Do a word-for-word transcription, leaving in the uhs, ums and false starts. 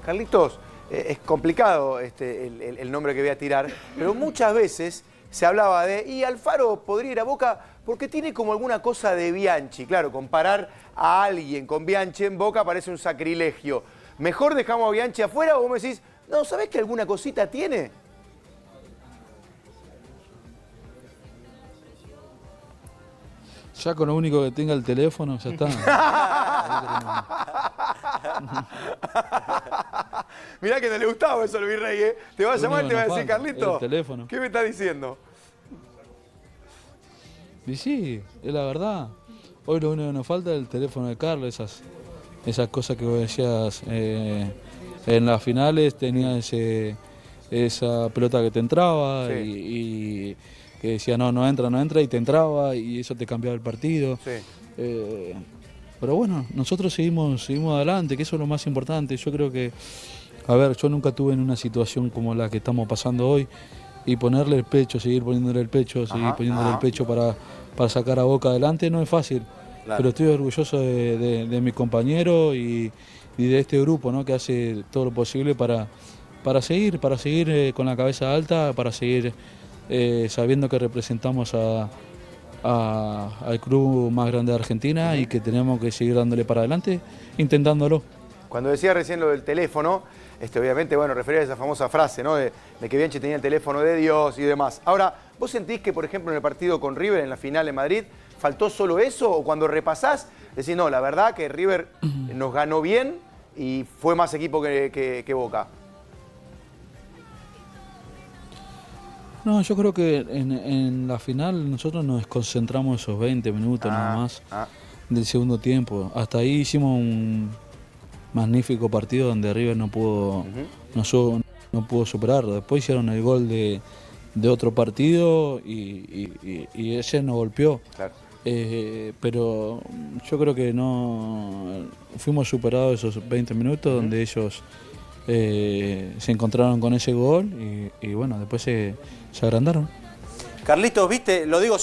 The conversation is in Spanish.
Carlitos, eh, es complicado este, el, el, el nombre que voy a tirar, pero muchas veces se hablaba de, y Alfaro podría ir a Boca porque tiene como alguna cosa de Bianchi. Claro, comparar a alguien con Bianchi en Boca parece un sacrilegio. ¿Mejor dejamos a Bianchi afuera o vos me decís, no, ¿sabés que alguna cosita tiene? Ya con lo único que tenga el teléfono, ya está. Mirá que no le gustaba eso al virrey, ¿eh? Te va a llamar y te va a decir, Carlito, el teléfono. ¿Qué me está diciendo? Y sí, es la verdad. Hoy lo único que nos falta es el teléfono de Carlos, esas, esas cosas que vos decías. Eh, en las finales tenía ese, esa pelota que te entraba, sí. y, y que decía no, no entra, no entra, y te entraba y eso te cambiaba el partido. Sí. Eh, pero bueno, nosotros seguimos, seguimos adelante, que eso es lo más importante. Yo creo que, a ver, yo nunca tuve en una situación como la que estamos pasando hoy, y ponerle el pecho, seguir poniéndole el pecho, seguir ajá, poniéndole ajá. el pecho para, para sacar a Boca adelante no es fácil. Claro. Pero estoy orgulloso de, de, de mi compañero y, y de este grupo, ¿no? Que hace todo lo posible para, para seguir, para seguir eh, con la cabeza alta, para seguir eh, sabiendo que representamos a, a, al club más grande de Argentina, uh-huh. y que tenemos que seguir dándole para adelante, intentándolo. Cuando decía recién lo del teléfono, este, obviamente, bueno, refería a esa famosa frase, ¿no? De, de que Bianchi tenía el teléfono de Dios y demás. Ahora, ¿vos sentís que, por ejemplo, en el partido con River, en la final en Madrid, faltó solo eso? ¿O cuando repasás, decís, no, la verdad que River nos ganó bien y fue más equipo que, que, que Boca? No, yo creo que en, en la final nosotros nos concentramos esos veinte minutos ah, nada más ah. del segundo tiempo. Hasta ahí hicimos un magnífico partido donde River no pudo, uh-huh. no, no pudo superar. Después hicieron el gol de, de otro partido y, y, y ese nos golpeó. Claro. Eh, pero yo creo que no fuimos superados esos veinte minutos, uh-huh. donde ellos eh, se encontraron con ese gol y, y bueno, después se, se agrandaron. Carlitos, viste, lo digo